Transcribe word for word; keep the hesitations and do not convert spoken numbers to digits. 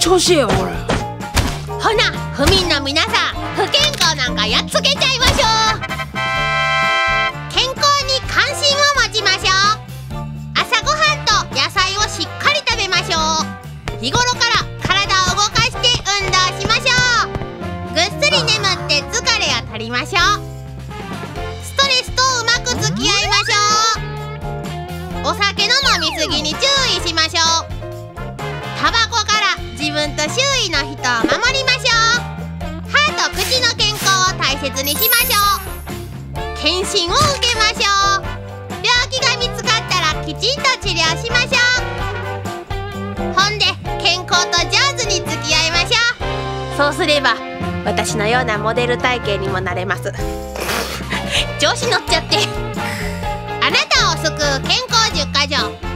調子ええよこれ。 ほな府民の皆さん、不健康なんかやっつけちゃいましょう。健康に関心を持ちましょう。朝ごはんと野菜をしっかり食べましょう。日頃から体を動かして運動しましょう。ぐっすり眠って疲れを取りましょう。ストレスとうまく付き合いましょう。お酒の飲みすぎに注意しましょう。タバコから自分と周囲の人を守りましょう。歯と口の健康を大切にしましょう。検診を受けましょう。病気が見つかったらきちんと治療しましょう。ほんで健康と上手に付き合いましょう。そうすれば私のようなモデル体型にもなれます。調子乗っちゃって。あなたを救う健康じゅっかじょう。